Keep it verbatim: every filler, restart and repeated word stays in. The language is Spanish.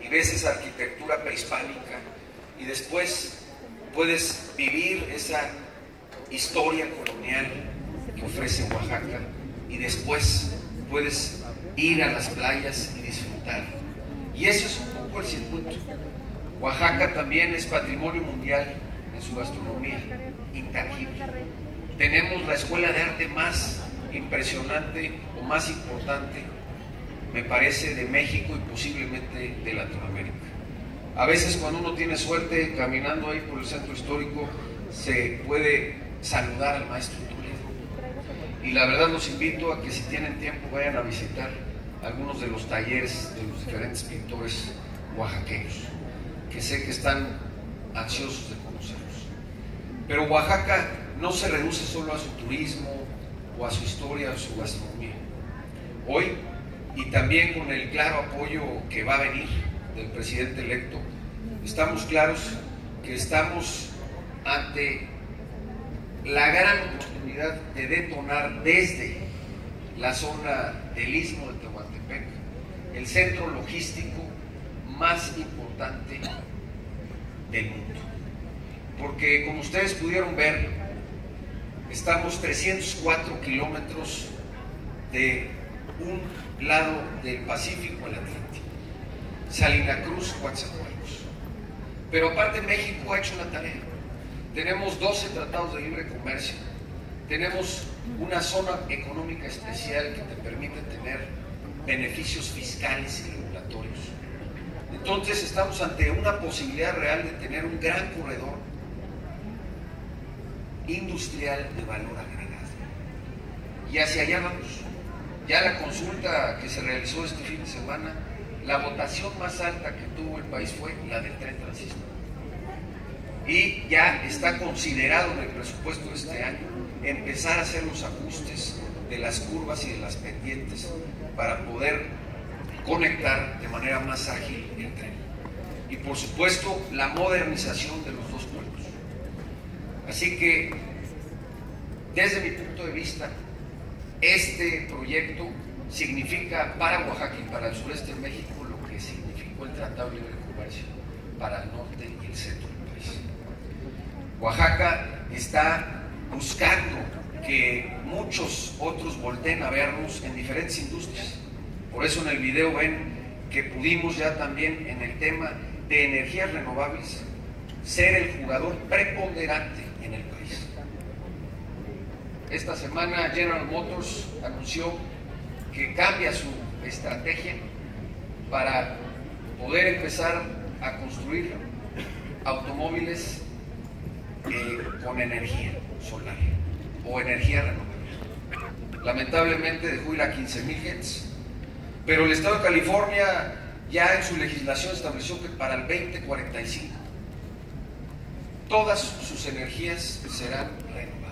y ves esa arquitectura prehispánica, y después puedes vivir esa historia colonial que ofrece Oaxaca, y después puedes ir a las playas y disfrutar. Y eso es un poco el circuito. Oaxaca también es patrimonio mundial en su gastronomía, intangible. Tenemos la escuela de arte más impresionante o más importante, me parece, de México y posiblemente de Latinoamérica. A veces cuando uno tiene suerte caminando ahí por el centro histórico se puede saludar al maestro Toledo, y la verdad los invito a que si tienen tiempo vayan a visitar algunos de los talleres de los diferentes pintores oaxaqueños, que sé que están ansiosos de conocerlos. Pero Oaxaca no se reduce solo a su turismo o a su historia o su gastronomía. Hoy, y también con el claro apoyo que va a venir del presidente electo, estamos claros que estamos ante la gran oportunidad de detonar desde la zona del Istmo de Tehuantepec el centro logístico más importante del mundo. Porque como ustedes pudieron ver, estamos trescientos cuatro kilómetros de un lado del Pacífico al Atlántico, Salina Cruz, Coatzacoalcos. Pero aparte México ha hecho una tarea. Tenemos doce tratados de libre comercio, tenemos una zona económica especial que te permite tener beneficios fiscales y regulatorios. Entonces estamos ante una posibilidad real de tener un gran corredor industrial de valor agregado. Y hacia allá vamos. Ya la consulta que se realizó este fin de semana, la votación más alta que tuvo el país fue la del tren transísmico. Y ya está considerado en el presupuesto de este año empezar a hacer los ajustes de las curvas y de las pendientes para poder conectar de manera más ágil el tren. Y por supuesto la modernización de los dos puertos. Así que desde mi punto de vista, este proyecto significa para Oaxaca y para el sureste de México lo que significó el Tratado de Libre Comercio para el norte y el centro del país. Oaxaca está buscando que muchos otros volteen a vernos en diferentes industrias. Por eso en el video ven que pudimos ya también en el tema de energías renovables ser el jugador preponderante en el país. Esta semana General Motors anunció que cambia su estrategia para poder empezar a construir automóviles eh, con energía solar o energía renovable. Lamentablemente dejó ir a quince mil gentes, pero el estado de California ya en su legislación estableció que para el veinte cuarenta y cinco todas sus energías serán renovables.